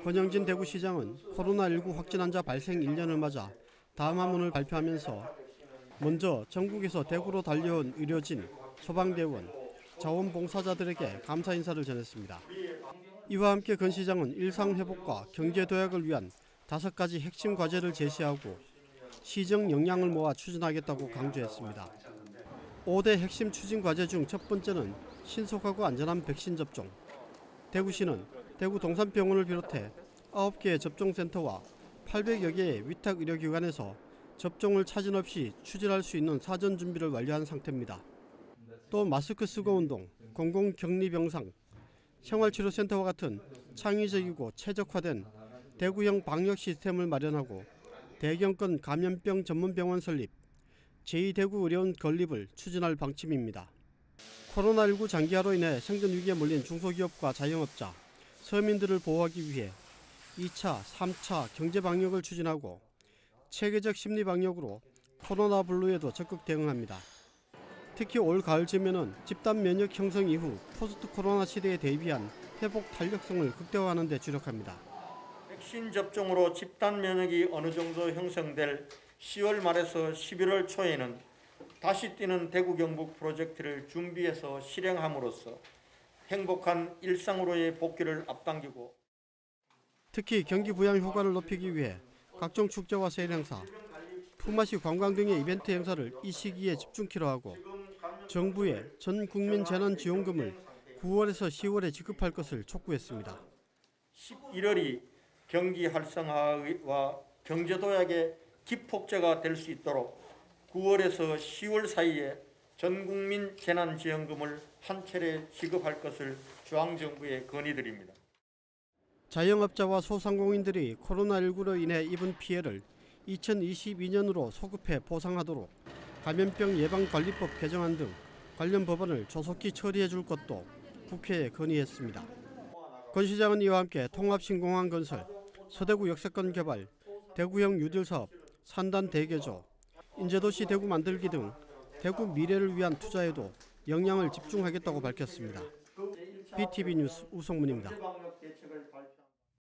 권영진 대구시장은 코로나19 확진 환자 발생 1년을 맞아 담화문을 발표하면서 먼저 전국에서 대구로 달려온 의료진, 소방대원, 자원봉사자들에게 감사 인사를 전했습니다. 이와 함께 권 시장은 일상회복과 경제도약을 위한 5가지 핵심 과제를 제시하고 시정 역량을 모아 추진하겠다고 강조했습니다. 5대 핵심 추진 과제 중 첫 번째는 신속하고 안전한 백신 접종. 대구시는 대구 동산병원을 비롯해 9개의 접종센터와 800여 개의 위탁 의료기관에서 접종을 차질 없이 추진할 수 있는 사전 준비를 완료한 상태입니다. 또 마스크 쓰고 운동, 공공격리병상, 생활치료센터와 같은 창의적이고 최적화된 대구형 방역 시스템을 마련하고 대경권 감염병 전문병원 설립, 제2대구 의료원 건립을 추진할 방침입니다. 코로나19 장기화로 인해 생존 위기에 몰린 중소기업과 자영업자, 서민들을 보호하기 위해 2차, 3차 경제 방역을 추진하고 체계적 심리 방역으로 코로나 블루에도 적극 대응합니다. 특히 올 가을쯤에는 집단 면역 형성 이후 포스트 코로나 시대에 대비한 회복 탄력성을 극대화하는 데 주력합니다. 백신 접종으로 집단 면역이 어느 정도 형성될 10월 말에서 11월 초에는 다시 뛰는 대구 경북 프로젝트를 준비해서 실행함으로써 행복한 일상으로의 복귀를 앞당기고 특히 경기 부양 효과를 높이기 위해 각종 축제와 세일 행사, 품앗이 관광 등의 이벤트 행사를 이 시기에 집중키로 하고 정부의 전 국민 재난지원금을 9월에서 10월에 지급할 것을 촉구했습니다. 11월이 경기 활성화와 경제도약의 기폭제가 될 수 있도록 9월에서 10월 사이에 전 국민 재난지원금을 한 차례 지급할 것을 중앙정부에 건의드립니다. 자영업자와 소상공인들이 코로나19로 인해 입은 피해를 2022년으로 소급해 보상하도록 감염병 예방관리법 개정안 등 관련 법안을 조속히 처리해 줄 것도 국회에 건의했습니다. 권 시장은 이와 함께 통합신공항 건설, 서대구 역세권 개발, 대구형 뉴딜 사업, 산단 대개조, 인재도시 대구 만들기 등 대구 미래를 위한 투자에도 역량을 집중하겠다고 밝혔습니다. BTV 뉴스 우성문입니다.